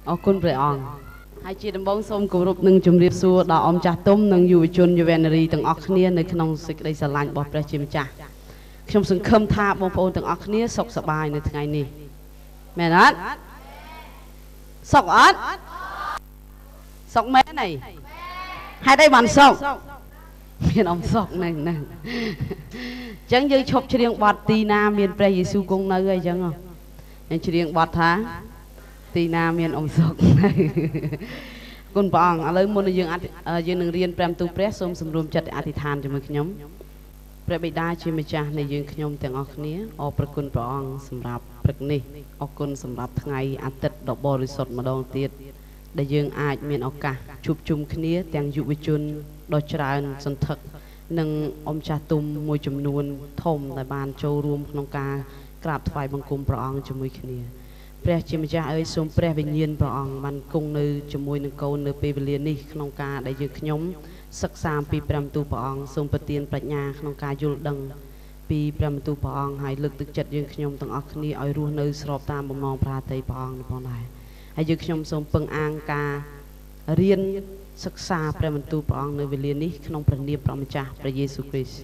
អរគុណព្រះអង្គហើយជាដំបូងសូមគោរពនិងជម្រាបសួរដល់អមចាស់ទុំនិងយុវជនយុវនារីទាំងអស់គ្នានៅក្នុងសេចក្តីស្រឡាញ់របស់ព្រះជាម្ចាស់ខ្ញុំសង្ឃឹមថាបងប្អូនទាំងអស់គ្នាសុខសប្បាយនៅថ្ងៃនេះមែនអត់សុខអត់សុខមែនអីហេតុអីបានសុខមានអំសុខហ្នឹងអញ្ចឹងយើងឈប់ច្រៀងបទទីណាមានព្រះយេស៊ូវគង់នៅអីចឹងយើងច្រៀងបទថាទីណាមានអំសុខគុណព្រះអង្គឥឡូវមុនយើងនឹងរៀនព្រះបន្ទូលព្រះសូមសម្រួមចិត្តអធិដ្ឋានជាមួយខ្ញុំព្រះបិតាជាម្ចាស់នៃយើងខ្ញុំទាំងអស់គ្នាអរព្រគុណព្រះអង្គសម្រាប់ព្រឹកនេះអរគុណសម្រាប់ថ្ងៃអាទិត្យដ៏បរិសុទ្ធម្ដងទៀតដែលយើងអាចមានឱកាសជួបជុំគ្នាទាំងយុវជនដ៏ច្រើនសន្ធឹកនិងអមចាស់ទុំមួយចំនួនធំដែលបានចូលរួមក្នុងការក្រាបថ្វាយបង្គំព្រះអង្គជាមួយគ្នាព្រះជាម្ចាស់អើយសូមព្រះវិញ្ញាណព្រះអង្គបានគង់នៅជាមួយនឹងកូននៅពេលវេលានេះក្នុងការដែលយើងខ្ញុំសិក្សាអំពីព្រះបន្ទូលព្រះអង្គសូមប្រទានប្រាជ្ញាក្នុងការយល់ដឹងពីព្រះបន្ទូលព្រះអង្គហើយលើកទឹកចិត្តយើងខ្ញុំទាំងអស់គ្នាឲ្យរស់នៅស្របតាមបំណងប្រាថ្នាព្រះអង្គផងដែរហើយយើងខ្ញុំសូមពឹងអាងការរៀនសិក្សាព្រះបន្ទូលព្រះអង្គនៅវេលានេះក្នុងព្រះនាមព្រះម្ចាស់ព្រះយេស៊ូវគ្រីស្ទ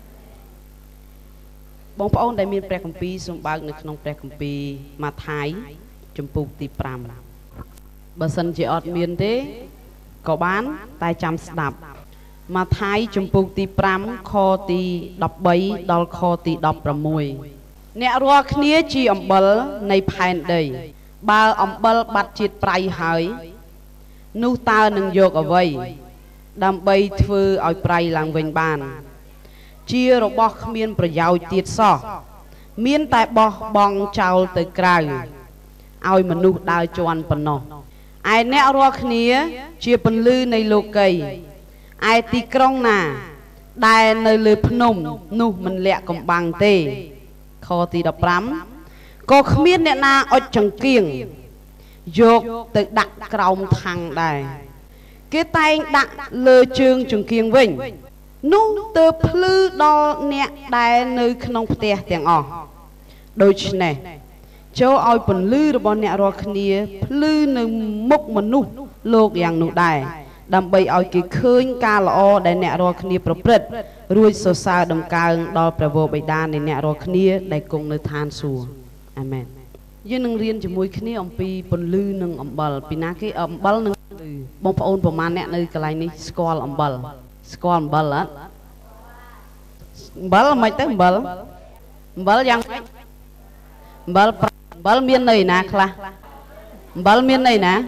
បងប្អូនដែលមានព្រះគម្ពីរសូមបើកនៅក្នុងព្រះគម្ពីរម៉ាថាយជំពូកទី5បើសិនជាអត់មានទេក៏បានតែចាំស្ដាប់ម៉ាថាយជំពូកទី5ខទី13ដល់ខទី16អ្នករាល់គ្នាជាអំបិលនៃផែនដីបើអំបិលបាត់ជាតិប្រៃហើយនោះតើនឹងយកអ្វីដើម្បីធ្វើឲ្យប្រៃឡើងវិញបានជារបស់គ្មានប្រយោជន៍ទៀតសោះមានតែបោះបង់ចោលទៅក្រៅឲ្យមនុស្សដើរជន់ប៉ុណ្ណោះឯអ្នករាល់គ្នាជាពន្លឺនៃលោកីឯទីក្រុងណាដែលនៅលើភ្នំនោះមិនលាក់កំបាំងទេខទី15ក៏គ្មានអ្នកណាអុចចង្គៀងយកទៅដាក់ក្រោមថាំងដែរគេតែងដាក់លើជើងចង្គៀងវិញនោះទើបភ្លឺដល់អ្នកដែលនៅក្នុងផ្ទះទាំងអស់ដូច្នេះចូលឲ្យពន្លឺរបស់អ្នករាល់គ្នាភ្លឺនៅមុខមនុស្សលោកយ៉ាងនោះដែរដើម្បីឲ្យគេឃើញការល្អដែលអ្នករាល់គ្នាប្រព្រឹត្តរួចសរសើរដំកើងដល់ព្រះវរបិតានៃអ្នករាល់គ្នាដែលគង់នៅឋានសួគ៌អាមែនយើងនឹងរៀនជាមួយគ្នាអំពីពន្លឺនិងអំបិលពីណាគេអំបិលនិងបងប្អូនប្រមាណអ្នកនៅកន្លែងនេះស្គាល់អំបិលស្គាល់អំបិលអត់អំបិលមិនទៅអំបិលយ៉ាងម៉េចអំបិលមានន័យណាខ្លះអំបិលមានន័យណា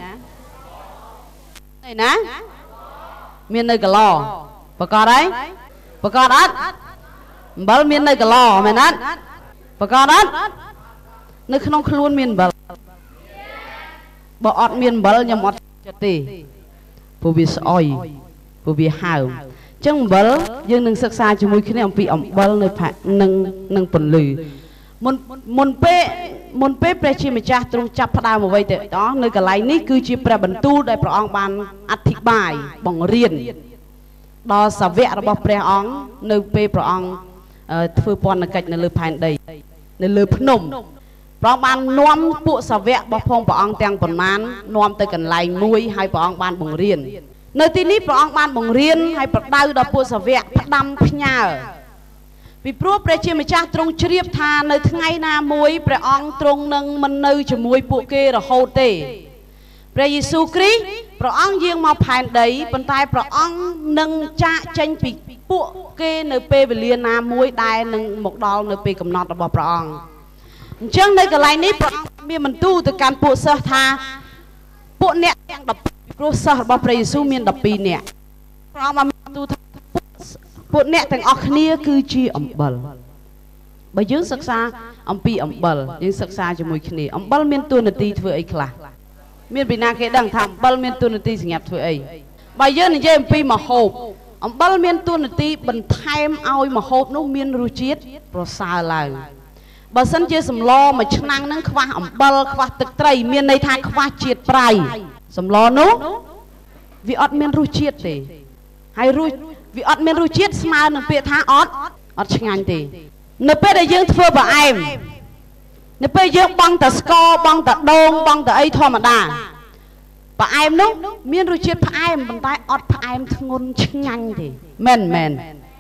មាននៅកឡប្រកាសហើយប្រកាសអត់អំបិលមាននៅកឡមែនអត់ប្រកាសអត់នៅក្នុងខ្លួនមានអំបិលបើអត់មានអំបិលខ្ញុំអត់ចិត្តទេព្រោះវាស្អុយព្រោះវាហើមអញ្ចឹងអំបិលយើងនឹងសិក្សាជាមួយគ្នាអំពីអំបិលនៅនឹងពន្លឺមុនពេលព្រះជាម្ចាស់ទ្រង់ចាប់ផ្ដើមអ្វីទៅអស់នៅកន្លែងនេះគឺជាព្រះបន្ទូលដែលព្រះអង្គបានអធិប្បាយបង្រៀនដល់សាវករបស់ព្រះអង្គនៅពេលព្រះអង្គធ្វើពន្ធកិច្ចនៅលើផែនដីនៅលើភ្នំព្រះអង្គបាននាំពួកសាវករបស់ព្រះអង្គទាំងប៉ុន្មាននាំទៅកន្លែងមួយហើយព្រះអង្គបានបង្រៀននៅទីនេះព្រះអង្គបានបង្រៀនហើយប្រដៅដល់ពួកសាវកផ្ដាំផ្ញើពីព្រោះព្រះជាម្ចាស់ទ្រង់ជ្រាបថានៅថ្ងៃណាមួយព្រះអង្គទ្រង់នឹងមិននៅជាមួយពួកគេរហូតទេព្រះយេស៊ូវគ្រីស្ទព្រះអង្គយាងមកផែនដីប៉ុន្តែព្រះអង្គនឹងចាកចេញពីពួកគេនៅពេលវេលាណាមួយដែលនឹងមកដល់នៅពេលកំណត់របស់ព្រះអង្គអញ្ចឹងនៅកន្លែងនេះព្រះអង្គមានបន្ទូលទៅកាន់ពួកសិស្សថាពួកអ្នកទាំង12ព្រោះសិស្សរបស់ព្រះយេស៊ូវមាន12នាក់ព្រះអង្គបានបន្ទូលថាពួកអ្នកទាំងអស់គ្នាគឺជាអំបិលបើយើងសិក្សាអំពីអំបិលយើងសិក្សាជាមួយគ្នាអំបិលមានតួនាទីធ្វើអីខ្លះមានពីណាគេដឹងថាអំបិលមានតួនាទីសម្រាប់ធ្វើអីបើយើងនិយាយអំពីម្ហូបអំបិលមានតួនាទីបន្ថែមឲ្យម្ហូបនោះមានរសជាតិប្រសើរឡើងបើសិនជាសម្លមួយឆ្នាំងហ្នឹងខ្វះអំបិលខ្វះទឹកត្រីមានន័យថាខ្វះជាតិប្រៃសម្លនោះវាអត់មានរសជាតិទេហើយវាអត់មានរសជាតិស្មើនឹងពាក្យថាអត់ឆ្ងាញ់ទេនៅពេលដែលយើងធ្វើបង្អែមនៅពេលយើងបង់តែស្ករបង់តែដូងបង់តែអីធម្មតា bà em nó miên rồi chết bà em bằng tay ọt bà em ngôn nhanh thì men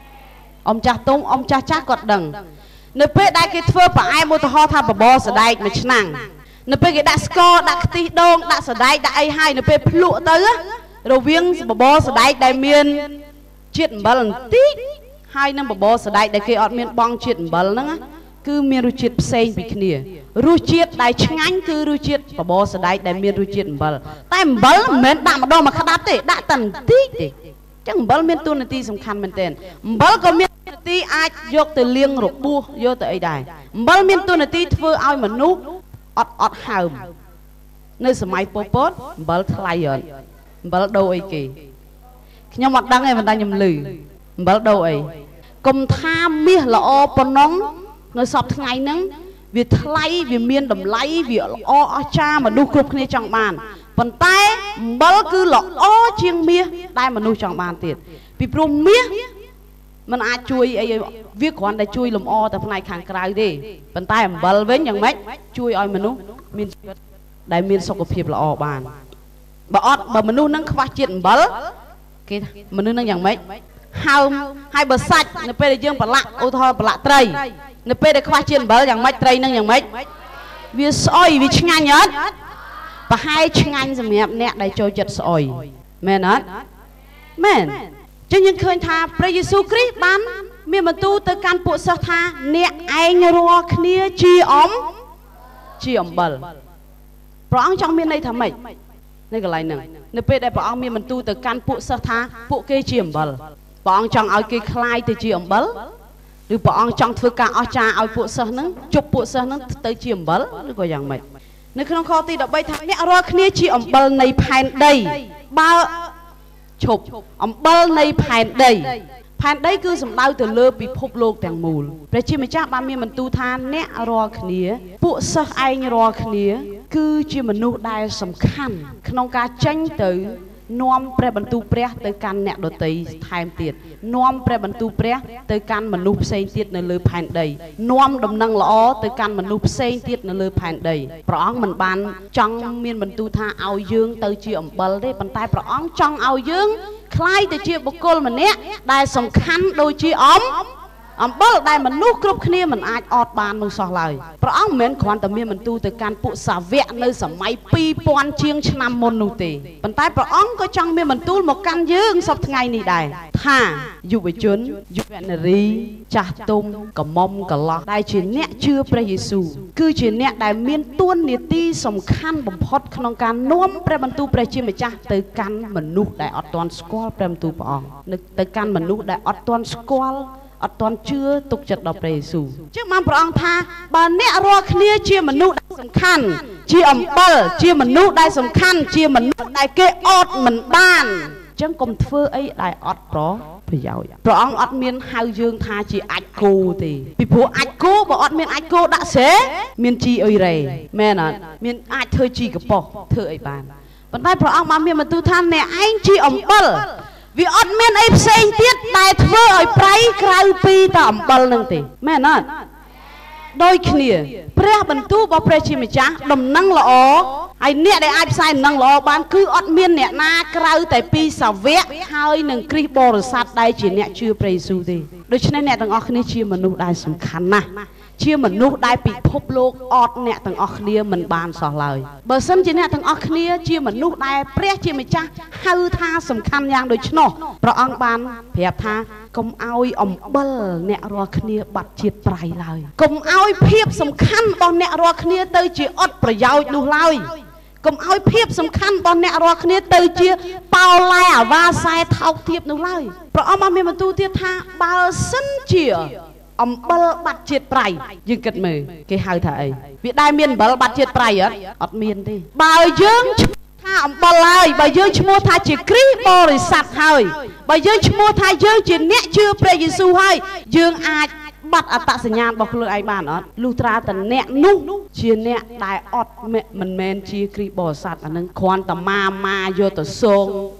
ông cha tung ông cha chắc gọt đằng nếu bé đại cái thưa bà em một thọ tha bà bò sờ đại mà chân năng nếu bé cái đã score đã tí đông đã sờ đại đã ai hai nếu bé lụa tới rồi viếng bà bò sờ đại đại miên chết bà lần tí hai năm bà bò sờ đại đại cái ọt miên bong chết bà lần cứ miên rồi chết xây bị kia rồi chết đại chân anh cứ rồi chết bà bò sờ đại đại miên rồi chết bà tại bà miên đã mà đâu mà khát đáp thế đã tần tí thì chẳng bal miên tu nati sầm khăn mình tên bal có miên nati aiយកទៅលៀងរបួសយកទៅអីដែរbal miên tu natiធ្វើឲ្យមនុស្សអត់ហើមនៅសម័យប៉ុលពត bal ថ្លៃអត់ bal ដូរអីគេខ្ញុំអត់ដឹងទេប៉ុន្តែខ្ញុំឮ bal ដូរអីកុំថាមាសល្អប៉ុណ្ណឹងនៅសពថ្ងៃហ្នឹងវាថ្លៃវាមានតម្លៃវាល្អអស្ចារ្យមនុស្សគ្រប់គ្នាចង់បានប៉ុន្តែអំបិលគឺល្អជាងមាសដែលមនុស្សចង់បានទៀតពីព្រោះមាសมันអាចជួយអីវាគ្រាន់តែជួយលម្អតែផ្នែកខាងក្រៅទេប៉ុន្តែអំបិលវិញយ៉ាងម៉េចជួយឲ្យមនុស្សមានជីវិតដែលមានសុខភាពល្អបានបើមនុស្សនឹងខ្វះជាតិអំបិលគេមនុស្សនឹងយ៉ាងម៉េចហើមហើយបើសាច់នៅពេលដែលយើងប្រឡាក់ឧទាហរណ៍ប្រឡាក់ត្រីនៅពេលដែលខ្វះជាតិអំបិលយ៉ាងម៉េចត្រីនឹងយ៉ាងម៉េចវាស្អុយវាឆ្ងាញ់អត់ប្រហែលឆ្ងាញ់សម្រាប់អ្នកដែលចូលចិត្តស្អុយមែនអត់មែនចឹងយើងឃើញថាព្រះយេស៊ូវគ្រីស្ទបានមានបន្ទូលទៅកាន់ពួកសិស្សថាអ្នកឯងរាល់គ្នាជាអំបិលព្រះអង្គចង់មានន័យថាម៉េចនៅកន្លែងហ្នឹងនៅពេលដែលព្រះអង្គមានបន្ទូលទៅកាន់ពួកសិស្សថាពួកគេជាអំបិលព្រះអង្គចង់ឲ្យគេคล้ายទៅជាអំបិលឬព្រះអង្គចង់ធ្វើការអស្ចារ្យឲ្យពួកសិស្សហ្នឹងជប់ពួកសិស្សហ្នឹងទៅជាអំបិលឬក៏យ៉ាងម៉េចនៅក្នុងខទី13ថាអ្នករាល់គ្នាជាអំបិលនៃផែនដីបើឈប់អំបិលនៃផែនដីគឺសំដៅទៅលើពិភពលោកទាំងមូលព្រះជាម្ចាស់បានមានបន្ទូលថាអ្នករាល់គ្នាពួកសិស្សឯងរាល់គ្នាគឺជាមនុស្សដែលសំខាន់ក្នុងការចេញទៅនាំព្រះបន្ទូលព្រះទៅកាន់អ្នកដទៃថែមទៀតនាំព្រះបន្ទូលព្រះទៅកាន់មនុស្សផ្សេងទៀតនៅលើផែនដីនាំដំណឹងល្អទៅកាន់មនុស្សផ្សេងទៀតនៅលើផែនដីព្រះអង្គមិនបានចង់មានបន្ទូលថាឲ្យយើងទៅជាអំបិលទេប៉ុន្តែព្រះអង្គចង់ឲ្យយើងคล้ายទៅជាបុគ្គលម្នាក់ដែលសំខាន់ដូចជាអំបិលដែលមនុស្សគ្រប់គ្នាមិនអាចអត់បាននោះសោះឡើយព្រះអង្គមិនមែនគ្រាន់តែមានបន្ទូលទៅកាន់ពួកសាវកនៅសម័យ2000ជាងឆ្នាំមុននោះទេប៉ុន្តែព្រះអង្គក៏ចង់មានបន្ទូលមកកាន់យើងសប្តាហ៍ថ្ងៃនេះដែរថាយុវជនយុវនារីចាស់ទុំកំមុំកន្លោះដែលជាអ្នកជឿព្រះយេស៊ូវគឺជាអ្នកដែលមានទួនាទីសំខាន់បំផុតក្នុងការនាំព្រះបន្ទូលព្រះជាម្ចាស់ទៅកាន់មនុស្សដែលអត់ទាន់ស្គាល់ព្រះបន្ទូលព្រះអង្គទៅកាន់មនុស្សដែលអត់ទាន់ស្គាល់អត់ទាន់ជឿទុកចិត្តដល់ព្រះយេស៊ូវចឹងបានព្រះអង្គថាបើអ្នករាល់គ្នាជាមនុស្សដែលសំខាន់ជាអំបិលជាមនុស្សដែលសំខាន់ជាមនុស្សដែលគេអត់មិនបានចឹងកុំធ្វើអីដែលអត់ប្រយោជន៍ព្រះអង្គអត់មានហៅយើងថាជាអាចគោទេពីព្រោះអាចគោបើអត់មានអាចគោដាក់ស្រែមានជីអុយរ៉េមែនអត់មានអាចធ្វើជីកប៉ុសធ្វើអីបានប៉ុន្តែព្រះអង្គបានមានបន្ទូលថាអ្នកឯងជាអំបិលវាអត់មានអីផ្សេងទៀតដែលធ្វើឲ្យប្រៃក្រៅពីតែអំបិលនឹងទេមែនអត់ដូចគ្នាព្រះបន្ទូលរបស់ព្រះជាម្ចាស់ដំណឹងល្អហើយអ្នកដែលអាចផ្សាយដំណឹងល្អបានគឺអត់មានអ្នកណាក្រៅតែពីសាវកហើយនឹងគ្រីស្ទបរិស័ទដែលជាអ្នកជឿព្រះយេស៊ូវទេដូច្នេះអ្នកទាំងអស់គ្នាជាមនុស្សដែលសំខាន់ណាស់ជាមនុស្សដែលពិភពលោកអត់អ្នកទាំងអស់គ្នាមិនបានសោះឡើយបើសិនជាអ្នកទាំងអស់គ្នាជាមនុស្សដែលព្រះជាម្ចាស់ហៅថាសំខាន់យ៉ាងដូច្នោះព្រះអង្គបានប្រាប់ថាកុំឲ្យអំបិលអ្នករាល់គ្នាបាត់ជាតិប្រៃឡើយកុំឲ្យភាពសំខាន់របស់អ្នករាល់គ្នាទៅជាអត់ប្រយោជន៍នោះឡើយកុំឲ្យភាពសំខាន់របស់អ្នករាល់គ្នាទៅជាប៉ោឡែអាវ៉ាសែថោកទាបនោះឡើយព្រះអង្គបានមានបន្ទូលទៀតថាបើសិនជាអំបិលបាត់ជាតិប្រៃយើងគិតមើលគេហៅថាអីវាដែរមានអំបិលបាត់ជាតិប្រៃអត់មានទេបើយើងឈ្មោះថាអំបិលហើយបើយើងឈ្មោះថាជាគ្រីស្ទបរិស័ទហើយបើយើងឈ្មោះថាយើងជាអ្នកជឿព្រះយេស៊ូវហើយយើងអាចបាត់អត្តសញ្ញាណរបស់ខ្លួនឯងបានអត់លុះត្រាតែអ្នកនោះជាអ្នកដែលអត់មិនមែនជាគ្រីស្ទបរិស័ទអានឹងគ្រាន់តែម៉ាយកទៅសង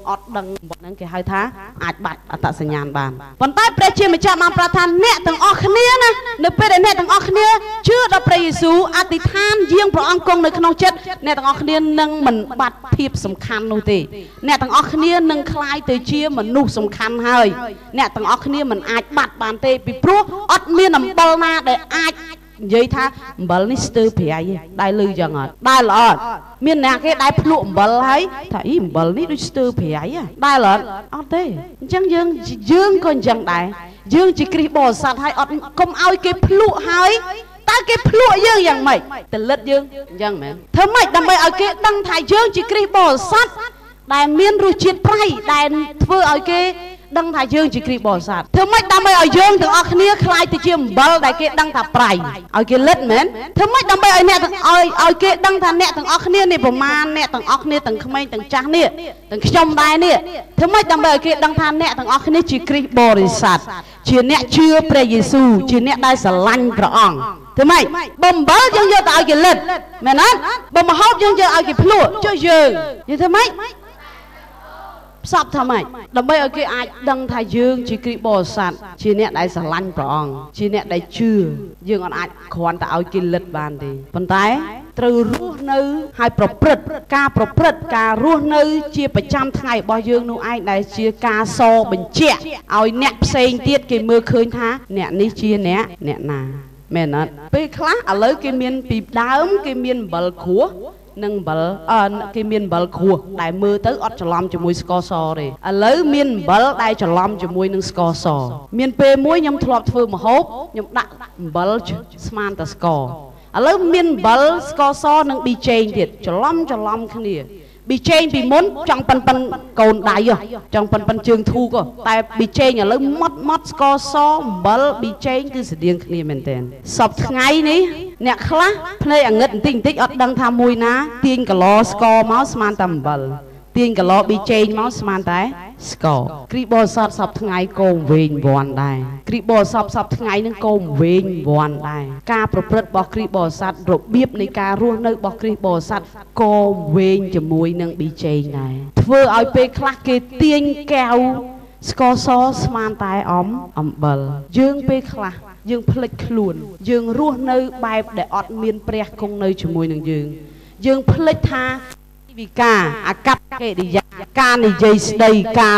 อดดังบทนั้นគេហៅថាអាចបាត់អត្តសញ្ញាណបានប៉ុន្តែព្រះជាម្ចាស់បានប្រាប់ថាអ្នកទាំងអស់គ្នាណានៅពេលដែលអ្នកទាំងអស់គ្នាជឿដល់ព្រះយេស៊ូវអធិដ្ឋានយាងព្រះអង្គគង់នៅក្នុងចិត្តអ្នកទាំងអស់គ្នានឹងមិនបាត់ភាពសំខាន់នោះទេអ្នកទាំងអស់គ្នានឹងคล้ายទៅជាមនុស្សសំខាន់ហើយអ្នកទាំងអស់គ្នាមិនអាចបាត់បានទេពីព្រោះអត់មានអំបិលណាដែលអាចនិយាយថាអំបិលនេះស្ទើរប្រៃដែរលឺចឹងអត់ដែរល្អអត់មានអ្នកគេដែរភ្លក់អំបិលហើយថាអីអំបិលនេះដូចស្ទើរប្រៃដែរល្អអត់ទេអញ្ចឹងយើងក៏អញ្ចឹងដែរយើងជាគ្រីស្ទបរិស័ទហើយអត់កុំឲ្យគេភ្លក់ហើយតើគេភ្លក់យើងយ៉ាងម៉េចតលិតយើងអញ្ចឹងមែនធ្វើម៉េចដើម្បីឲ្យគេដឹងថាយើងជាគ្រីស្ទបរិស័ទដែលមានរសជាតិប្រៃដែលធ្វើឲ្យគេដឹងថាយើងជាគ្រីស្ទបរិស័ទធ្វើម៉េចដើម្បីឲ្យយើងទាំងអស់គ្នាคล้ายទៅជាអំបិលដែលគេដឹងថាប្រៃឲ្យគេលិតមែនធ្វើម៉េចដើម្បីឲ្យអ្នកទាំងឲ្យគេដឹងថាអ្នកទាំងអស់គ្នានេះប្រមាណអ្នកទាំងអស់គ្នាទាំងក្មេងទាំងចាស់នេះទាំងខ្ញុំដែរនេះធ្វើម៉េចដើម្បីឲ្យគេដឹងថាអ្នកទាំងអស់គ្នាជាគ្រីស្ទបរិស័ទជាអ្នកជឿព្រះយេស៊ូវជាអ្នកដែលស្រឡាញ់ព្រះអង្គធ្វើម៉េចបំបិលយើងយកទៅឲ្យគេលិតមែនអត់បំមហូបយើងយកឲ្យគេភ្លក់ចុះយើងធ្វើម៉េចផ្សព្វថាម៉េចដើម្បីឲ្យគេអាចដឹងថាយើងជាគ្រីស្ទបរិស័ទជាអ្នកដែលស្រឡាញ់ព្រះអង្គជាអ្នកដែលជឿយើងអត់អាចគ្រាន់តែឲ្យគេលិតបានទេប៉ុន្តែត្រូវរស់នៅហើយប្រព្រឹត្តការរស់នៅជាប្រចាំថ្ងៃរបស់យើងនោះឯងដែលជាការសបញ្ជាក់ឲ្យអ្នកផ្សេងទៀតគេមើលឃើញថាអ្នកនេះជាអ្នកណាមែនអត់ពេលខ្លះឥឡូវគេមានពីដើមគេមានអំបិលគ្រួសនឹងអំបិលគេមានអំបិលគ្រួសដែលមើលទៅអត់ច្រឡំជាមួយស្ករសទេឥឡូវមានអំបិលដែលច្រឡំជាមួយនឹងស្ករសមានពេលមួយខ្ញុំធ្លាប់ធ្វើម្ហូបខ្ញុំដាក់អំបិលស្មានតែស្ករឥឡូវមានអំបិលស្ករសនិងប៊ីចេងទៀតច្រឡំគ្នាប៊ីចេងពីមុនចង់ប៉ិនកូនដៃចង់ប៉ិនជើងធូកតែប៊ីចេងឥឡូវម៉ត់ស្ករសអំបិលប៊ីចេងគឺស្តៀងគ្នាមែនទែនសពថ្ងៃនេះអ្នកខ្លះភ្នែកអាងឹតបន្តិចអត់ដឹងថាមួយណាទាញគីឡស្ករមកស្មានតែអំបិលទាញគីឡប៊ីចេងមកស្មានតែស្ករគ្រីស្ទបរិស័ទសពថ្ងៃក៏វែងវាន់ដែរគ្រីស្ទបរិស័ទសពថ្ងៃនឹងក៏វែងវាន់ដែរការប្រព្រឹត្តរបស់គ្រីស្ទបរិស័ទរបៀបនៃការរស់នៅរបស់គ្រីស្ទបរិស័ទក៏វែងជាមួយនឹងប៊ីចេងដែរធ្វើឲ្យពេលខ្លះគេទាញកែវស្ករសស្មានតែអំបិលយើងពេលខ្លះយើងភ្លេចខ្លួនយើងរស់នៅបែបដែលអត់មានព្រះគង់នៅជាមួយនឹងយើងភ្លេចថាវិការអាកប្បកិរិយាការនិយាយស្ដីការ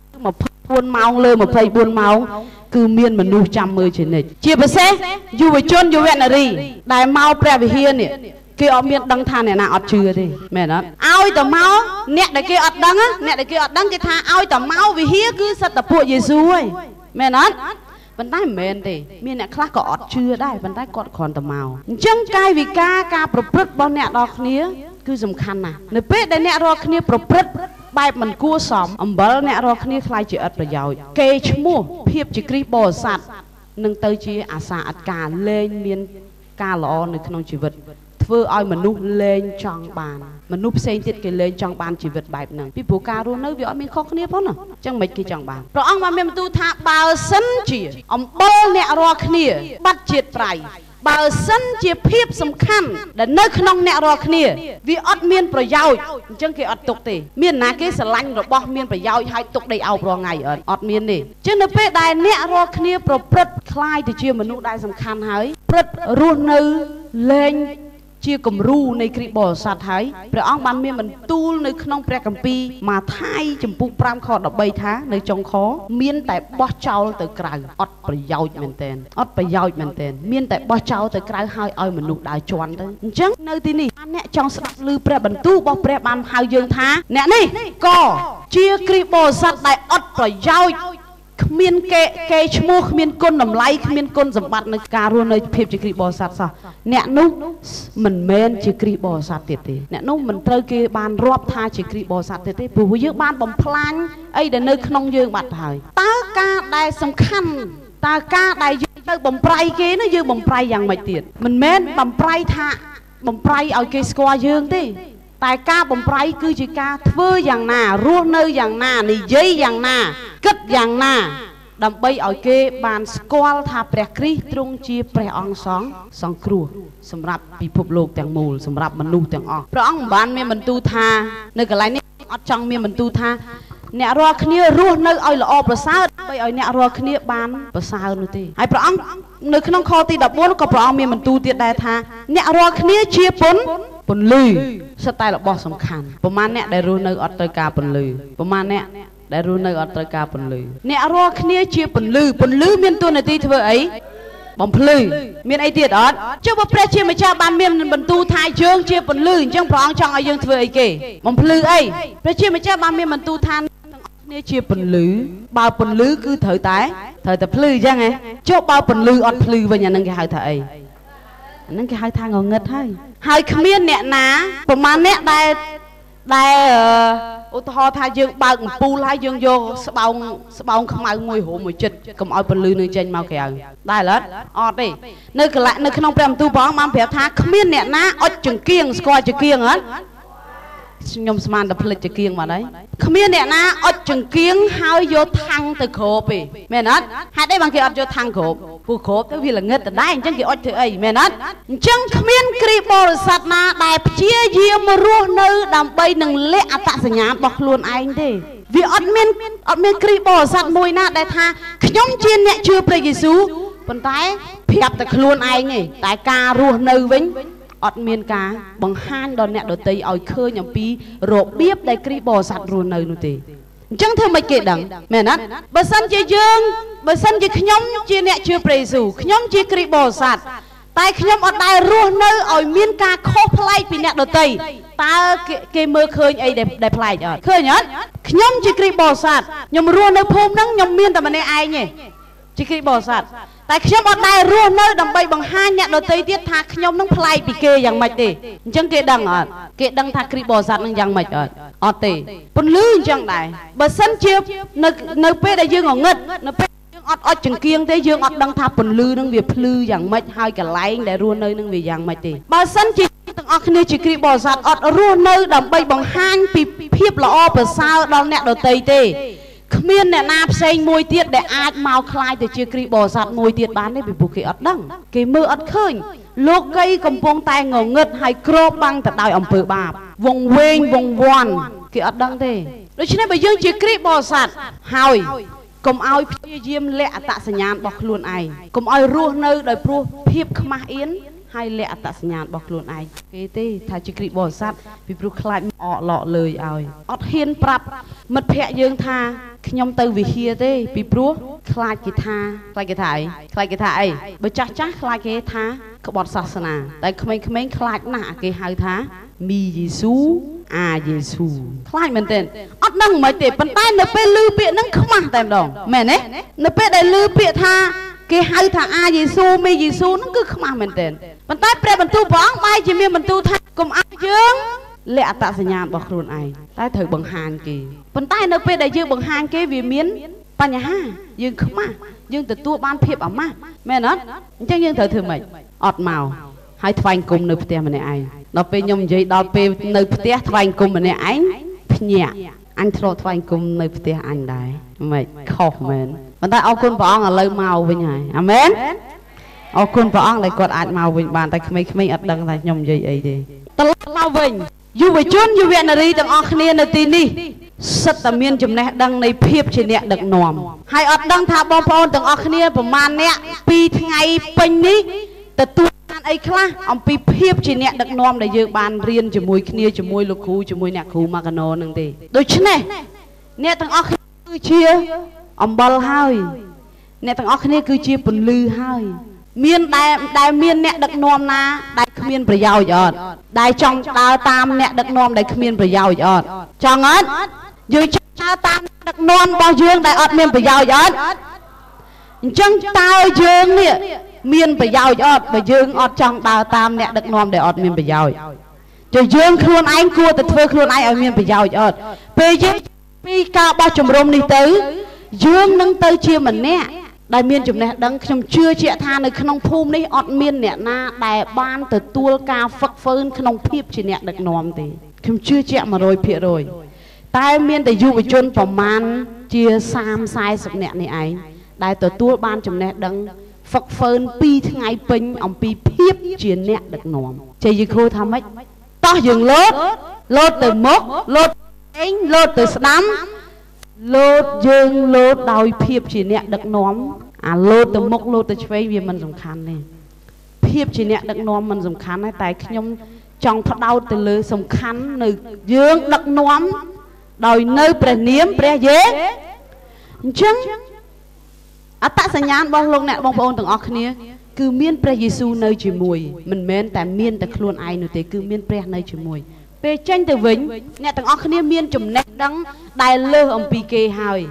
24ម៉ោងលើ24ម៉ោងគឺមានមនុស្សចាំមើលជានិច្ចជាពិសេសយុវជនយុវនារីដែលមកព្រះវិហារនេះគេអត់មានដឹងថាអ្នកណាអត់ជឿទេមែនអត់ឲ្យតែមកអ្នកដែលគេអត់ដឹងគេថាឲ្យតែមកវិហារគឺសិតតែពួកយេស៊ូវហើយមែនអត់ប៉ុន្តែមិនមែនទេមានអ្នកខ្លះក៏អត់ជឿដែរប៉ុន្តែគាត់គ្រាន់តែមកអញ្ចឹងកាយវិការការប្រព្រឹត្តរបស់អ្នកដល់គ្នាគឺសំខាន់ណាស់នៅពេលដែលអ្នករាល់គ្នាប្រព្រឹត្តបែបមិនគួរសមអំបិលអ្នករាល់គ្នាខ្លាចជាឥតប្រយោជន៍គេឈ្មោះភាពជាគ្រីស្ទបរិស័ទនឹងទៅជាអាសាអត់ការលែងមានការល្អនៅក្នុងជីវិតធ្វើឲ្យមនុស្សលែងចង់បានមនុស្សផ្សេងទៀតគេលែងចង់បានជីវិតបែបហ្នឹងពីព្រោះការរស់នៅវាអត់មានខុសគ្នាផងណាអញ្ចឹងមិនគេចង់បានព្រះអង្គបានមានបន្ទូលថាបើសិនជាអំបិលអ្នករាល់គ្នាបាត់ជាតិប្រៃបើសិនជាភាពសំខាន់ដែលនៅក្នុងអ្នករាល់គ្នាវាអត់មានប្រយោជន៍អញ្ចឹងគេអត់ទុកទេមានណាគេស្រឡាញ់របស់មានប្រយោជន៍ឲ្យទុកដីអោបរាល់ថ្ងៃអត់មានទេអញ្ចឹងនៅពេលដែលអ្នករាល់គ្នាប្រព្រឹត្តคล้ายទៅជាមនុស្សដែលសំខាន់ហើយព្រឹត្តរស់នៅលែងជាគំរូនៃគ្រីស្ទបរិស័ទហើយព្រះអង្គបានមានបន្ទូលនៅក្នុងព្រះគម្ពីរម៉ាថាយចំពុក5ខ13ថានៅចុងខមានតែបោះចោលទៅក្រៅអត់ប្រយោជន៍មែនទែនមានតែបោះចោលទៅក្រៅហើយឲ្យមនុស្សដើរជន់ទៅអញ្ចឹងនៅទីនេះអ្នកចង់ស្ដាប់ឮព្រះបន្ទូលរបស់ព្រះបានហៅយើងថាអ្នកនេះក៏ជាគ្រីស្ទបរិស័ទដែលអត់ប្រយោជន៍គ្មានគេឈ្មោះគ្មានគុណតម្លៃគ្មានគុណសម្បត្តិនៅការរស់នៅភាពជាគ្រីស្ទបរិស័ទសោះអ្នកនោះមិនមែនជាគ្រីស្ទបរិស័ទទៀតទេអ្នកនោះមិនត្រូវគេបានរាប់ថាជាគ្រីស្ទបរិស័ទទៀតទេព្រោះយើងបានបំផ្លាញអីដែលនៅក្នុងយើងបាត់ហើយតើការដែលសំខាន់តើការដែលយើងទៅបំប្រៃគេនោះយើងបំប្រៃយ៉ាងម៉េចទៀតមិនមែនបំប្រៃថាបំប្រៃឲ្យគេស្គាល់យើងទេតែការបំប្រៃគឺជាការធ្វើយ៉ាងណារស់នៅយ៉ាងណានិយាយយ៉ាងណាគិតយ៉ាងណាដើម្បីឲ្យគេបានស្គាល់ថាព្រះគ្រីស្ទទ្រង់ជាព្រះអង្គសង្គ្រោះសម្រាប់ពិភពលោកទាំងមូលសម្រាប់មនុស្សទាំងអស់ព្រះអង្គមិនបានមានបន្ទូលថានៅកន្លែងនេះអត់ចង់មានបន្ទូលថាអ្នករាល់គ្នារស់នៅឲ្យល្អប្រសើរដើម្បីឲ្យអ្នករាល់គ្នាបានប្រសើរនោះទេហើយព្រះអង្គនៅក្នុងខទី14ក៏ព្រះអង្គមានបន្ទូលទៀតដែរថាអ្នករាល់គ្នាជាពន្លឺសិតតែរបស់សំខាន់ប្រមាណអ្នកដែលរស់នៅអត់ត្រូវការពន្លឺប្រមាណអ្នកដែលរស់នៅអត់ត្រូវការពន្លឺអ្នករាល់គ្នាជាពន្លឺមានតួនាទីធ្វើអីបំភ្លឺមានអីទៀតអត់ចុះបើព្រះជាម្ចាស់បានមានបន្ទូលថាយើងជាពន្លឺអញ្ចឹងព្រះអង្គចង់ឲ្យយើងធ្វើអីគេបំភ្លឺអីព្រះជាម្ចាស់បានមានបន្ទូលថាគ្នាជាពន្លឺបើពន្លឺគឺត្រូវតែភ្លឺអញ្ចឹងហ៎ចុះបើពន្លឺអត់ភ្លឺវិញអានឹងគេហៅថាអីអានឹងគេហៅថាងងឹតហើយគ្មានអ្នកណាប្រហែលអ្នកដែលឧទាហរណ៍ថាយើងបើកអំពូលហើយយើងយកស្បោងខ្មៅមួយរោមមួយចិត្តកុំឲ្យពន្លឺនឹងចេញមកក្រៅដែរអត់អត់ទេនៅក្នុងព្រះបន្ទូលព្រះអង្គបានប្រាប់ថាគ្មានអ្នកណាអុចចង្គៀងស្គាល់ចង្គៀងអត់ខ្ញុំស្មានតែផ្លិចចង្គៀងមកហើយគ្មានអ្នកណាអុចចង្គៀងហើយយកថាំងទៅគ្របទេមែនអត់ហេតុអីបានគេអត់យកថាំងគ្របព្រោះគ្របទៅវាល្ងិតដដែលអញ្ចឹងគេអុចធ្វើអីមែនអត់អញ្ចឹងគ្មានគ្រីបរិស័ទណាដែលព្យាយាមរស់នៅដើម្បីនឹងលាក់អត្តសញ្ញាណរបស់ខ្លួនឯងទេវាអត់មានគ្រីបរិស័ទមួយណាដែលថាខ្ញុំជាអ្នកជឿព្រះយេស៊ូវប៉ុន្តែប្រាប់តែខ្លួនឯងទេតែការរស់នៅវិញអត់មានការបង្ហាញដល់អ្នកដទៃឲ្យឃើញអំពីរបៀបដែលគ្រីស្ទបរិស័ទរស់នៅនោះទេអញ្ចឹងធ្វើម៉េចគេដឹងមែនអត់បើសិនជាខ្ញុំជាអ្នកជឿព្រះយេស៊ូវខ្ញុំជាគ្រីស្ទបរិស័ទតែខ្ញុំអត់ដែលរស់នៅឲ្យមានការខុសប្លែកពីអ្នកដទៃតើគេមើលឃើញអីដែលប្លែកអត់ឃើញអត់ខ្ញុំជាគ្រីស្ទបរិស័ទខ្ញុំរស់នៅភូមិហ្នឹងខ្ញុំមានតែម្នាក់ឯងទេជាគ្រីស្ទបរិស័ទតែខ្ញុំអត់ដែលរស់នៅដើម្បីបង្ហាញអ្នកដទៃទៀតថាខ្ញុំនឹងប្លែកពីគេយ៉ាងម៉េចទេអញ្ចឹងគេដឹងអត់គេដឹងថាគ្រីស្ទបរិស័ទនឹងយ៉ាងម៉េចអត់ទេពន្លឺអញ្ចឹងដែរបើសិនជានៅពេលដែលយើងងងឹតនៅពេលយើងអត់អុចចង្គៀងទេយើងអត់ដឹងថាពន្លឺនឹងវាភ្លឺយ៉ាងម៉េចហើយកន្លែងដែលរស់នៅនឹងវាយ៉ាងម៉េចទេបើសិនជាទាំងអស់គ្នាជាគ្រីស្ទបរិស័ទអត់រស់នៅដើម្បីបង្ហាញពីភាពល្អប្រសើរដល់អ្នកដទៃទេគ្មានអ្នកណាផ្សេងមួយទៀតដែលអាចមកคล้ายទៅជាគ្រីស្ទបរិស័ទមួយទៀតបានទេពីព្រោះគេអត់ដឹងគេមើលអត់ឃើញលោកីកំពុងតែងងឹតហើយគ្របបាំងទៅដោយអំពើបាបវង្វេងវង្វាន់គេអត់ដឹងទេដូច្នេះបើយើងជាគ្រីស្ទបរិស័ទហើយកុំឲ្យព្យាយាមលាក់អត្តសញ្ញាណរបស់ខ្លួនឯងកុំឲ្យរស់នៅដោយព្រោះភាពខ្មាស់អៀនហើយលាក់អត្តសញ្ញាណរបស់ខ្លួនឯងគេទេថាជាគ្រីស្ទបរិស័ទពីព្រោះខ្លាចអកឡកលើយឲ្យអត់ហ៊ានប្រាប់មិត្តភ័ក្តិយើងថាខ្ញុំទៅវិហារទេពីព្រោះខ្លាចគេថាអីបើចាស់ខ្លាចគេថាក្បត់សាសនាតែក្មេងៗខ្លាចណាស់គេហៅថាមីយេស៊ូអាយេស៊ូខ្លាចមែនទេអត់ដឹងមិនទេប៉ុន្តែនៅពេលឮពាក្យហ្នឹងខ្មាស់តែម្ដងមែនទេនៅពេលដែលឮពាក្យថាគេហៅថាអាយេស៊ូមីយេស៊ូហ្នឹងគឺខ្មាស់មែនទេប៉ុន្តែព្រះបន្ទូលព្រះអង្គបែរជាមានបន្ទូលថាកុំឲ្យយើងលាក់អត្តសញ្ញាណរបស់ខ្លួនឯងតែត្រូវបង្ហាញគេប៉ុន្តែនៅពេលដែលយើងបង្ហាញគេវាមានបញ្ហាយើងខ្មាស់យើងទទួលបានភាពអាម៉ាស់មែនអត់អញ្ចឹងយើងត្រូវធ្វើម៉េចអត់មកហើយថ្វាយគុំនៅផ្ទះម្នាក់ឯងដល់ពេលខ្ញុំនិយាយដល់ពេលនៅផ្ទះថ្វាយគុំម្នាក់ឯងភ្ញាក់អញធ្លាប់ថ្វាយគុំនៅផ្ទះអញដែរម៉េចខុសមែនប៉ុន្តែអរគុណព្រះអង្គឥឡូវមកវិញហើយអាមែនអរគុណព្រះអង្គដែលគាត់អាចមកវិញបានតែក្មេងៗអត់ដឹងថាខ្ញុំនិយាយអីទេត្រឡប់មកវិញយុវជនយុវនារីទាំងអស់គ្នានៅទីនេះសិតតែមានចំណេះដឹងនៃភាពជាអ្នកដឹកនាំហើយអត់ដឹងថាបងប្អូនទាំងអស់គ្នាប្រមាណអ្នក2ថ្ងៃពេញនេះទទួលបានអីខ្លះអំពីភាពជាអ្នកដឹកនាំដែលយើងបានរៀនជាមួយគ្នាជាមួយលោកគ្រូជាមួយអ្នកគ្រូមកកណោនឹងទេដូច្នេះអ្នកទាំងអស់គ្នាគឺជាអំបិលហើយអ្នកទាំងអស់គ្នាគឺជាពន្លឺហើយមានដែលមានអ្នកដឹកនាំណាដែលគ្មានប្រយោជន៍អត់ដែលចង់ដើរតាមអ្នកដឹកនាំដែលគ្មានប្រយោជន៍អត់ចង់អត់យើងចង់ដើរតាមដឹកនាំរបស់យើងដែលអត់មានប្រយោជន៍អត់អញ្ចឹងតើយើងនេះមានប្រយោជន៍អត់បើយើងអត់ចង់ដើរតាមអ្នកដឹកនាំដែលអត់មានប្រយោជន៍ចុះយើងខ្លួនឯងគួរតែធ្វើខ្លួនឯងឲ្យមានប្រយោជន៍អត់ពេលយើងពីការបោះជំរំនេះទៅយើងនឹងទៅជាម្នាក់ដែលមានចំណេះដឹងខ្ញុំជឿជាក់ថានៅក្នុងភូមិនេះអត់មានអ្នកណាដែលបានទទួលការហ្វឹកហ្វឺនក្នុងភាពជាអ្នកដឹកនាំទេខ្ញុំជឿជាក់ 100% តែមានតែយុវជនប្រមាណជា30-40 នាក់នេះឯងដែលទទួលបានចំណេះដឹងហ្វឹកហ្វឺន2ថ្ងៃពេញអំពីភាពជាអ្នកដឹកនាំចេះយីគ្រូថាម៉េចតោះយើងលោតទៅមុខលោតឯងលោតទៅស្ដាំ lột dương lột đòi phiệp chỉ nẹt đực nóm lột từ mốc lột từ chơi vì mình dùng khăn này phiệp chỉ nẹt đực nóm mình dùng khăn này tại nhom trong phát đau từ lưới dùng khăn nơi dương đực nóm đòi nơi bể niếm bể dễ chăng tại sao nhán bong lông nẹt bong bong từng óc kia cứ miên bể Giêsu nơi chỉ mùi mình men tại miên tại luôn ai nữa thế cứ miên bể nơi chỉ mùi về tranh từ vĩnh nẹt từng óc kia miên chùm nẹt đắng đại lơ ông PK hai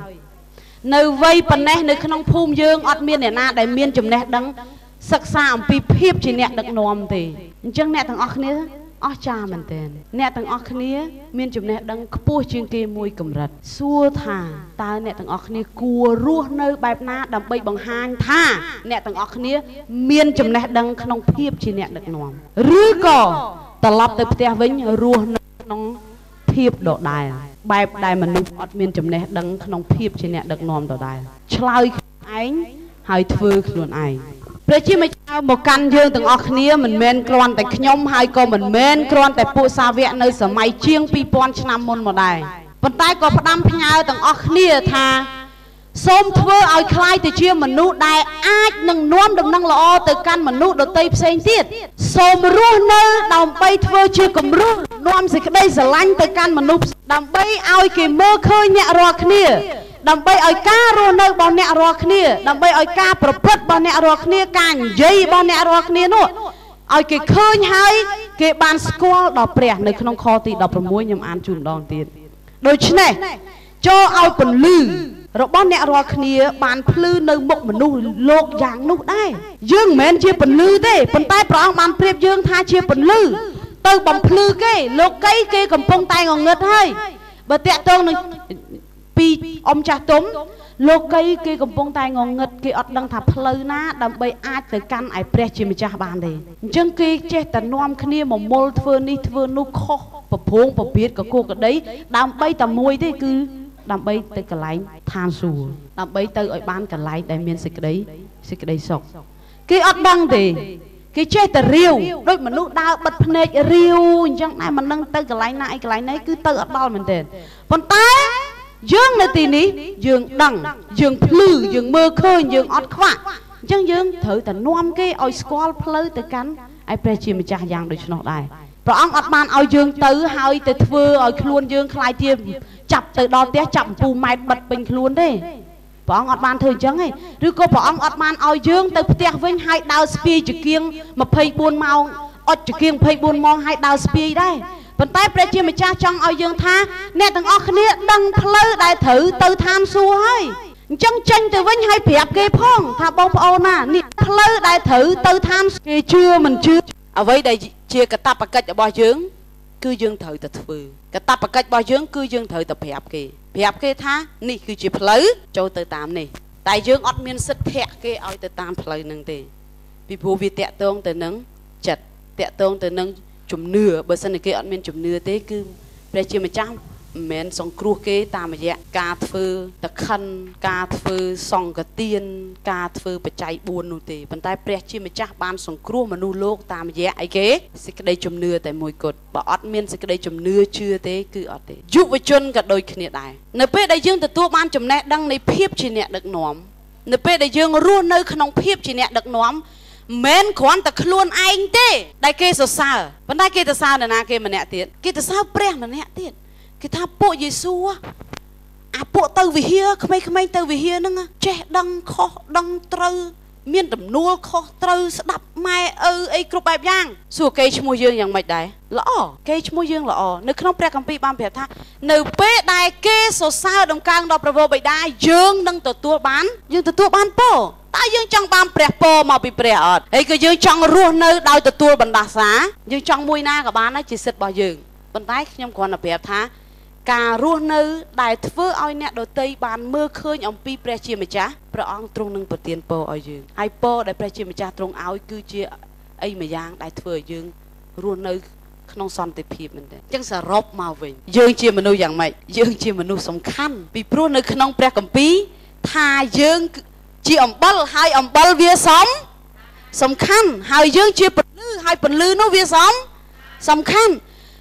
nơi vây phần này nơi không phum dương ọt miên để na đại miên chùm nẹt đắng sắc xa ông PK chỉ nẹt đực nòm thì chăng nẹt từng óc kia cha mình tên nẹt từng óc kia miên chùm nẹt đắng cua chương kê môi cầm rật xua thả ta nẹt từng óc kia cua rua nơi bài na đầm bay bằng hang tha nẹt từng óc kia miên chùm nẹt đắng không phiệp chỉ nẹt đực nòm rứa còตลอดtớiเตียวิ่งรัวน้องเพียบดอกได้แบบได้มันนุ่มอดเมียนจำแนกดังน้องเพียบเช่นเนี่ยดักนอมดอกได้ชลายไอ้หายฟื้นล้วนไอ้เพื่อที่ไม่เจ้าบอกกันยืนถึงออกเนี้ยมันเมนกรอนแต่ขย่มหายก็มันเมนกรอนแต่ปูซาเวในสมัยเชียงปีปอนชนามนมาได้ปนใต้ก็พดำพญาถึงออกเนี้ยท่าส้มเทอเอาคลายแต่เชี่ยมนุษย์ได้อาจนั่งน้อมดังนั่งละอแต่การมนุษย์โดยเตยเส้นติดส้มรู้เนื้อดำไปเทอเชี่ยกับรู้น้อมสิได้สลังแต่การมนุษย์ดำไปเอาเกี่ยเมื่อเคยเนี่ยรอเนี้ยดำไปเอาการรู้เนื้อบอลเนี่ยรอเนี้ยดำไปเอาการประพฤติบอลเนี่ยรอเนี้ยการยัยบอลเนี่ยรอเนี้ยนู่นเอาเกี่ยเคยให้เกี่ยบานสกอลดอกเปรี้ยในขนมคอตีดอกประมวยยำอ่านจุ่มดองตีโดยเช่นนี้โจเอาปนลือเราบ้านเนี่ยรอคณีบานพลื้ในบกมนุษย์โลกอย่างนุษย์ได้ยื่งเหม็นเชี่ยปนลือได้ปนใต้ปลองบานเปรียบยื่งท่าเชี่ยปนลือเติมบ่มพลื้เก้โลกไก่เก้กับปงไตงงเงิดให้บะเตะตรงหนึ่งปีอมจ่าตุ้มโลกไก่เก้กับปงไตงงเงิดเก้อดดังถับพลื้นะดำใบอาจแต่กันไอเปรียบเชี่ยมิจ่าบานเลยจังเก้เจแต่นอมคณีหม่อมโมลเฟอร์นี่เฟอร์นุคอปะพงปะเปียดกับโคกระไดดำใบตะมวยได้คือดำใบเตยกระไลทานสูดำใบเตยอ้อยบ้านกระไลได้เมียนสิกระไดสกกี่อดดังดีกี่เจแต่เรียวโดยมนุษย์ดาวบัดพเนจเรียวยังไงมันนั่งเตยกระไลน่ะไอกระไลนี่คือเตยอดดอลเหมือนเดิมปนใต้ยื่งในตีนี้ยื่งดังยื่งพลื้ยื่งเมื่อเคยยื่งอดขวะยังยื่งถือแต่นวมกี่อ้อยสกอลพลื้แต่กันไอเปรชิมจ่ายังโดยชนกได้เพราะอังอดบานเอายื่งเตยหายแต่เฟือเอาคล้วนยื่งคลายเทียมจับtừ đó téจับปูไม้บัดเป็นล้วนได้พระองค์อัดบานเธอจังไงหรือก็พระองค์อัดบานเอายื่งtừเตียวิ่งให้ดาวสปีจะเกียงมาเพย์บุญเมาอดจะเกียงเพย์บุญมองให้ดาวสปีได้ปนใต้ประเจียมจ้าจังเอายื่งท่าเนี่ยตั้งออกเนี่ยดังเพลได้ถือtừทานซัวให้จังจังtừวิ่งให้เปียบเกยพ่องถ้าบองพระองค์น่ะนี่เพลได้ถือtừทานเกยเชื่อมันเชื่อเอาไว้ได้เชียกระตับประกัดจะบ่ยื่งคือยื่งถือแต่ถือกระตับประกัดบ่ยื่งคือยื่งถือแต่เปียบเกยท่านี่คือจีเพลย์โจตือตามนี่แต่ยื่งอดเมียนสิทธิ์แทะเกยเอาตือตามเพลย์หนึ่งตีปีผู้วิเตะตรงตือหนึ่งจัดเตะตรงตือหนึ่งจุ่มเนื้อเบอร์สันเกยอดเมียนจุ่มเนื้อเต้คือเปรย์จีมาจ้าเมียนส่งครัวเกยตามมาแยกกาถือตะคันกาถือส่องกระเตียนกาถือปัจจัยบุญนู่นตีปันใต้เปรย์จีมาจ้าบานส่งครัวมนุษย์โลกตามมาแยกไอเกยสิกระไดจุ่มเนื้อแต่มวยกดบ่อดเมียนสิกระไดจุ่มเนื้อเชื่อเต้คืออดเต้ยุบจนกับโดยขณีได้ในเป้ได้ยื่งแต่ตัวบ้านจุ่มแน่ดังในเพียบชีเนดักหนอมในเป้ได้ยื่งรู้ในขนมเพียบชีเนดักหนอมเมนขวัญแต่คล้วนไอ้เต้ได้เกยสซาปันได้เกยตซาเนี่ยนะเกยมันเนี่ยเตี้ยเกยตซาเปรี้ยมันเนี่ยเตี้ยคือถ้าโปะเยซูโปะเตอวิเฮียขมายเตอวิเฮียนั่งเจ๊ดังคอดังตรเมียนดำนัวคอตรสดับไม้ไอ้กรุบแบบย่างสู่เกยชมูยืงอย่างไม่ได้ละอ้อเกยชมูยืงละอ้อนึกขนมเปรี้ยกัมปีบามเปียท่าเนื้อเป๊ะได้เกยโซซาดงกลางดอกประโวใบได้ยืงดังตัวบ้านยืงตัวบ้านโปตายืงจังบามเปรี้ยโปมาปีเปรี้ยอดไอ้ก็ยืงจังรัวเนื้อดาวตัวบรรดาสายืงจังมวยหน้ากับบ้านนั่นจีสิทธิ์บ่ยืงบรรดาขยมควันเปียท่าการรู้เนื้อได้เพื่อเอาเนี่ยโดยตีบานเมื่อคืนอมปีเปรย์เชียมจ้าพระองค์ตรงนึงปฏิญโปเอายืงไอโปได้เปรย์เชียมจ้าตรงเอาคือเชียไอเมียงได้เพื่อยืงรู้เนื้อขนมซอนติพีมันเด้จังสรบมาวิ่งยืงเชียมนุษย์อย่างไม่ยืงเชียมนุษย์สำคัญปีพรุ่นในขนมเปรย์กัมปีทายืงเชียมบัลให้อมบัลเวียสำคัญให้ยืงเชียปลื้อให้ปลื้อนู้เวียสำคัญ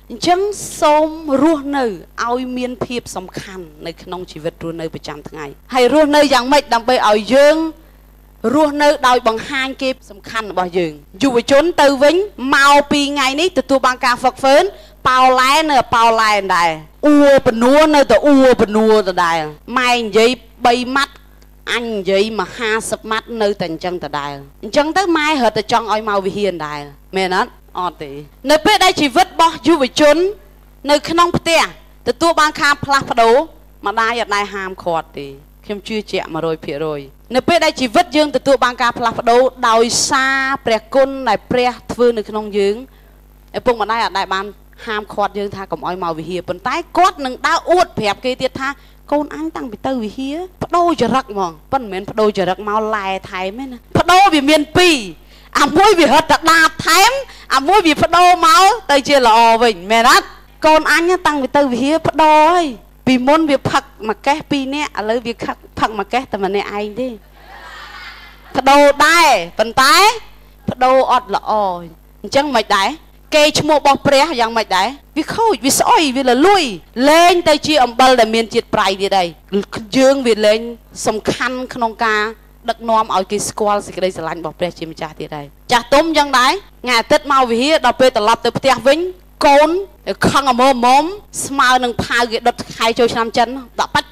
ចឹងសូមរស់នៅឲ្យមានភាពសំខាន់នៅក្នុងជីវិតរស់នៅប្រចាំថ្ងៃហើយរស់នៅយ៉ាងម៉េចដើម្បីឲ្យយើងរស់នៅដោយបង្ហាញគេសំខាន់របស់យើងយុវជនទៅវិញមកពីថ្ងៃនេះទទួលបានការហ្វឹកហ្វឺនប៉ោឡែនៅប៉ោឡែដែរអ៊ូបនួនៅទៅអ៊ូបនួទៅដែរម៉ែនិយាយ3ម៉ាត់អញនិយាយមក50ម៉ាត់នៅតែអញ្ចឹងដដែលអញ្ចឹងទៅម៉ែរត់តែចង់ឲ្យមកវិហារដែរមែនអត់អត់ទេនៅពេលដែលជីវិតរបស់យុវជននៅក្នុងផ្ទះទទួលបានការផ្លាស់ប្ដូរម្ដាយអត់ដែរហាមឃាត់ទេខ្ញុំជឿជាក់ 100% នៅពេលដែលជីវិតយើងទទួលបានការផ្លាស់ប្ដូរដោយសារព្រះគុណដែលព្រះធ្វើនៅក្នុងយើងឪពុកម្ដាយអត់ដែរបានហាមឃាត់យើងថាកុំឲ្យមកវិហារប៉ុន្តែគាត់នឹងដើរអួតប្រាប់គេទៀតថាកូនអញតាំងពីទៅវិហារបដូរចរិតហ្មងប៉ុន្តែមិនមែនបដូរចរិតមកឡែថែមទេណាបដូរវាមាន2អាមួយវារត់តែដាបថែមអាមួយវាបដូរមកទៅជាល្អវិញមែនអត់កូនអញតាំងពីទៅវិហារបដូរហើយពីមុនវាផឹកមួយកេះ2នាក់ឥឡូវវាផឹកមួយកេះតែម្នាក់ឯងទេបដូរដែរប៉ុន្តែបដូរអត់ល្អអញ្ចឹងមិនដែរគេឈ្មោះរបស់ព្រះយ៉ាងម៉េចដែរវាខូចវាស្អុយវាលលួយលែងទៅជាអំបិលដែលមានជាតិប្រៃទៀតហើយយើងវាលែងសំខាន់ក្នុងការដឹកនាំឲ្យគេស្គាល់សេចក្តីស្រឡាញ់របស់ព្រះជាម្ចាស់ទៀតហើយចាស់ទុំយ៉ាងដែរថ្ងៃអាទិត្យមកវិហារដល់ពេលត្រឡប់ទៅផ្ទះវិញកូនខឹងអមមស្មើនឹងផាវគេដុតខែចូលឆ្នាំចិនដាក់បាច់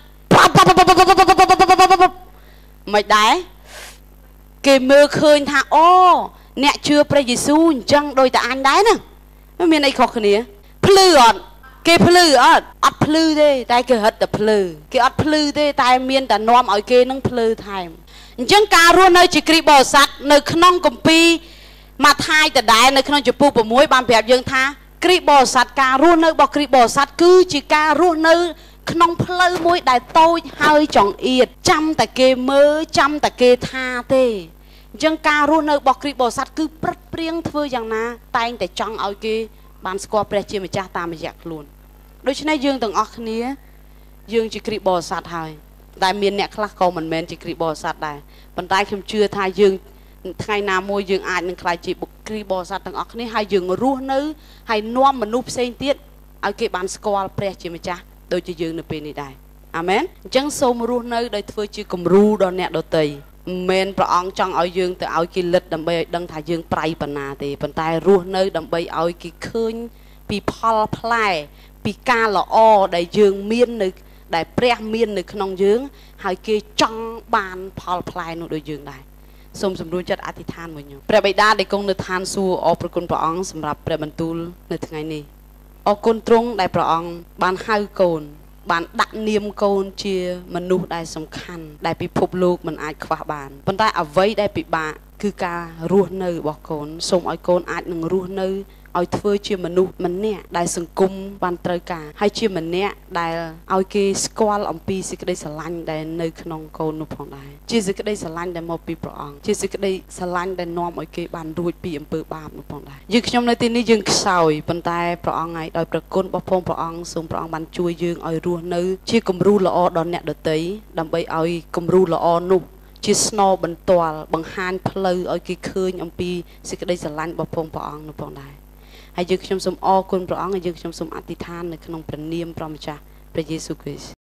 មិនដែរគេមើលឃើញថាអូអ្នកជឿព្រះយេស៊ូវអញ្ចឹងដូចតែអញដែរណាមិនមានអីខុសគ្នាភ្លឺអត់គេភ្លឺអត់ភ្លឺទេតែគេហិតតែភ្លឺគេអត់ភ្លឺទេតែមានតែនាំឲ្យគេនឹងភ្លឺថែមអញ្ចឹងការរស់នៅជាគ្រីស្ទបរិស័ទនៅក្នុងគម្ពីរម៉ាថាយដដែលនៅក្នុងចំពោះ6បានប្រាប់យើងថាគ្រីស្ទបរិស័ទការរស់នៅរបស់គ្រីស្ទបរិស័ទគឺជាការរស់នៅក្នុងផ្លូវមួយដែលតូចហើយចង្អៀតចាំតែគេមើលចាំតែគេថាទេអញ្ចឹងការរស់នៅរបស់គ្រីស្ទបរិស័ទគឺព្រឹត្តព្រៀងធ្វើយ៉ាងណាតែងតែចង់ឲ្យគេបានស្គាល់ព្រះជាម្ចាស់តាមរយៈខ្លួនដូច្នេះយើងទាំងអស់គ្នាយើងជាគ្រីស្ទបរិស័ទហើយតែមានអ្នកខ្លះក៏មិនមែនជាគ្រីស្ទបរិស័ទដែរប៉ុន្តែខ្ញុំជឿថាយើងថ្ងៃណាមួយយើងអាចនឹងក្លាយជាបុគ្គលបរិស័ទទាំងអស់គ្នាហើយយើងរស់នៅហើយនាំមនុស្សផ្សេងទៀតឲ្យគេបានស្គាល់ព្រះជាម្ចាស់ដូចជាយើងនៅពេលនេះដែរអាមែនអញ្ចឹងសូមរស់នៅដោយធ្វើជាគំរូដល់អ្នកដទៃមិនមែនព្រះអង្គចង់ឲ្យយើងទៅឲ្យគេលិតដើម្បីឲ្យដឹងថាយើងប្រៃប៉ុណ្ណាទេប៉ុន្តែរស់នៅដើម្បីឲ្យគេឃើញពីផលផ្លែពីការល្អដែលយើងមាននៅដែលព្រះមាននៅក្នុងយើងហើយគេចង់បានផលផ្លែនោះដូចយើងដែរសូមសម្រួលចិត្តអធិដ្ឋានមួយខ្ញុំព្រះបិតាដែលគង់នៅឋានសួគ៌អរព្រគុណព្រះអង្គសម្រាប់ព្រះបន្ទូលនៅថ្ងៃនេះអរគុណទ្រង់ដែលព្រះអង្គបានហៅកូនបានដាក់នាមកូនជាមនុស្សដែលសំខាន់ដែលពិភពលោកមិនអាចខ្វះបានប៉ុន្តែអ្វីដែលពិបាកគឺការរស់នៅរបស់កូនសូមឲ្យកូនអាចនឹងរស់នៅឲ្យធ្វើជាមនុស្សម្នាក់ដែលសង្គមបានត្រូវការហើយជាម្នាក់ដែលឲ្យគេស្គាល់អំពីសេចក្តីស្រឡាញ់ដែលនៅក្នុងកូននោះផងដែរជាសេចក្តីស្រឡាញ់ដែលមកពីព្រះអង្គជាសេចក្តីស្រឡាញ់ដែលនាំឲ្យគេបានរួចពីអំពើបាបនោះផងដែរយើងខ្ញុំនៅទីនេះយើងខ្សោយប៉ុន្តែព្រះអង្គឲ្យដោយព្រះគុណរបស់ព្រះអង្គសូមព្រះអង្គបានជួយយើងឲ្យរស់នៅជាគំរូល្អដល់អ្នកដទៃដើម្បីឲ្យគំរូល្អនោះជាស្នរបន្ទាល់បង្ហាញផ្លូវឲ្យគេឃើញអំពីសេចក្តីស្រឡាញ់របស់ព្រះអង្គនោះផងដែរហើយយើងខ្ញុំសូមអរគុណព្រះអង្គហើយយើងខ្ញុំសូមអធិដ្ឋាននៅក្នុងព្រះនាមព្រះម្ចាស់ព្រះយេស៊ូវគ្រីស្ទ